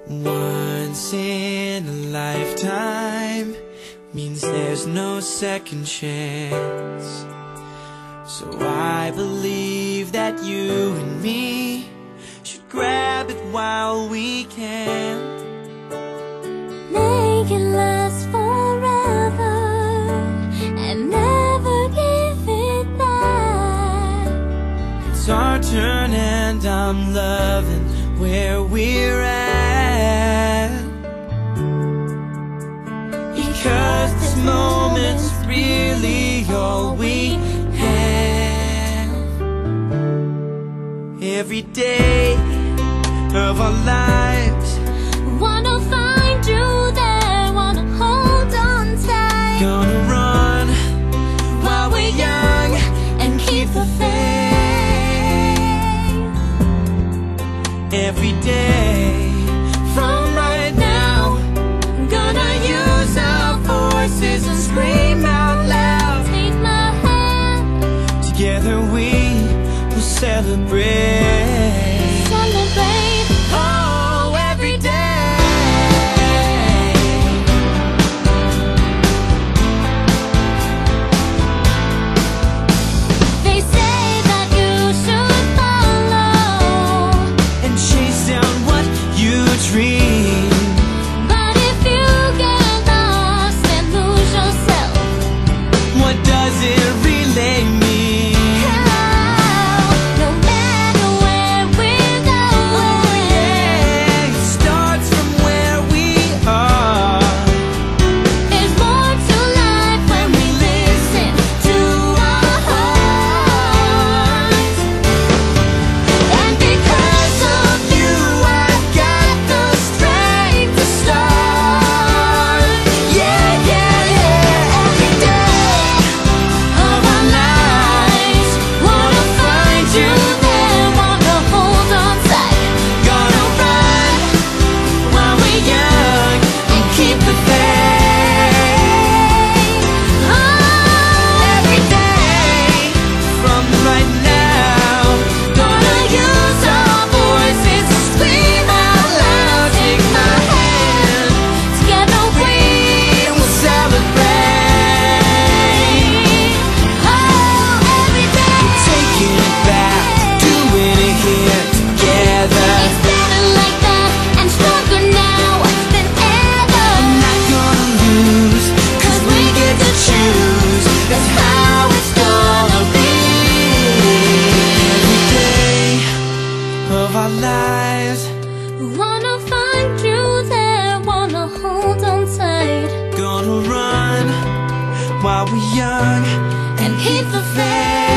Once in a lifetime means there's no second chance. So I believe that you and me should grab it while we can. Make it last forever and never give it back. It's our turn and I'm loving where we're at, because this moment's really all we have. Every day of our lives, wanna find you there, wanna hold on tight. gonna run while we're young and keep the faith. every day. From right now, gonna use our voices and scream out loud. Take my hand, Together we will celebrate. celebrate. Oh, every day. They say that you should follow, And chase down what you dream. but if you get lost and lose yourself, What does it really mean? no matter where we're going, Yeah, it starts from where we are. there's more to life when we listen to our hearts. And because of you, I've got the strength to start. Yeah, yeah, yeah. Every day Of our lives, wanna find you there, wanna hold on tight. gonna run while we're young and keep the faith. Every day from right now, gonna use our voices to scream out loud. Take my hand, Together we we'll celebrate. every day. Taking it back, doing it here together. It's better like that and stronger now than ever. Not gonna lose, 'cause we get to choose. That's how it's gonna be. Every day of our lives, Wanna find you there, wanna hold on tight. gonna run while we're young and keep the faith.